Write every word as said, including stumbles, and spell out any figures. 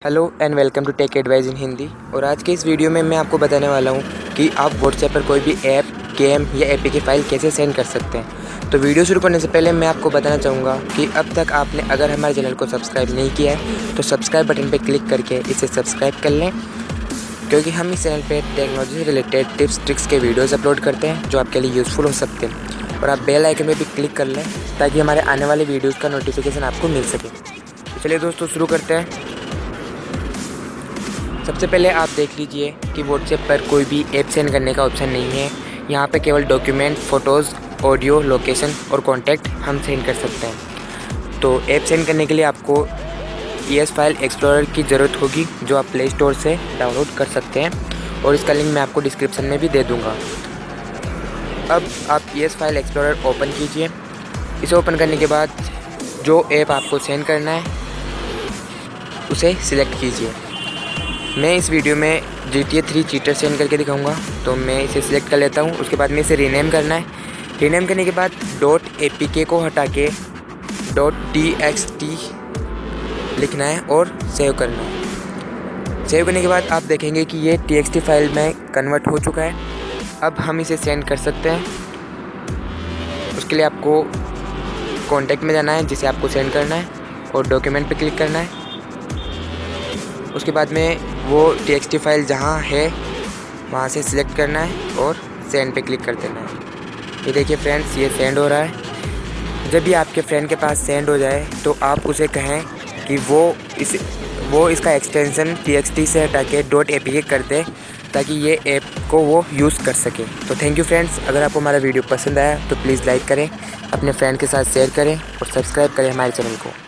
Hello and welcome to tech advice in Hindi. और आज के इस वीडियो में मैं आपको बताने वाला हूं कि आप व्हाट्सएप पर कोई भी ऐप, गेम या एपीके फाइल कैसे सेंड कर सकते हैं। तो वीडियो शुरू करने से पहले मैं आपको बताना चाहूँगा कि अब तक आपने अगर हमारे चैनल को सब्सक्राइब नहीं किया है तो सब्सक्राइब बटन पर क्लिक करके इसे सब्सक्राइब कर लें, क्योंकि हम इस चैनल पर टेक्नोलॉजी से रिलेटेड टिप्स ट्रिक्स के वीडियोज़ अपलोड करते हैं जो आपके लिए यूज़फुल हो सकते हैं। और आप बेल आइकन पर भी क्लिक कर लें ताकि हमारे आने वाले वीडियोज़ का नोटिफिकेशन आपको मिल सके। तो चलिए दोस्तों शुरू करते हैं। सबसे पहले आप देख लीजिए कि व्हाट्सएप पर कोई भी ऐप सेंड करने का ऑप्शन नहीं है। यहाँ पे केवल डॉक्यूमेंट, फ़ोटोज़, ऑडियो, लोकेशन और कॉन्टैक्ट हम सेंड कर सकते हैं। तो ऐप सेंड करने के लिए आपको ई एस फाइल एक्सप्लोरर की ज़रूरत होगी, जो आप प्ले स्टोर से डाउनलोड कर सकते हैं और इसका लिंक मैं आपको डिस्क्रिप्शन में भी दे दूँगा। अब आप E S file explorer open कीजिए। इसे ओपन करने के बाद जो ऐप आपको सेंड करना है उसे सिलेक्ट कीजिए। मैं इस वीडियो में G T A three cheater send करके दिखाऊंगा, तो मैं इसे सिलेक्ट कर लेता हूं। उसके बाद में इसे रीनेम करना है। रीनेम करने के बाद डॉट ए पी के को हटा के डॉट टी एक्स टी लिखना है और सेव करना है। सेव करने के बाद आप देखेंगे कि ये टी एक्स टी फाइल में कन्वर्ट हो चुका है। अब हम इसे सेंड कर सकते हैं। उसके लिए आपको कॉन्टैक्ट में जाना है जिसे आपको सेंड करना है और डॉक्यूमेंट पे क्लिक करना है। उसके बाद में वो टी एक्स टी फाइल जहाँ है वहाँ से सिलेक्ट करना है और सेंड पे क्लिक कर देना है। ये देखिए फ्रेंड्स, ये सेंड हो रहा है। जब भी आपके फ्रेंड के पास सेंड हो जाए तो आप उसे कहें कि वो इस वो इसका एक्सटेंशन टी एक्स टी से हटा के डॉट ए पी के कर दे, ताकि ये ऐप को वो यूज़ कर सके। तो थैंक यू फ्रेंड्स। अगर आपको हमारा वीडियो पसंद आया तो प्लीज़ लाइक करें, अपने फ्रेंड के साथ शेयर करें और सब्सक्राइब करें हमारे चैनल को।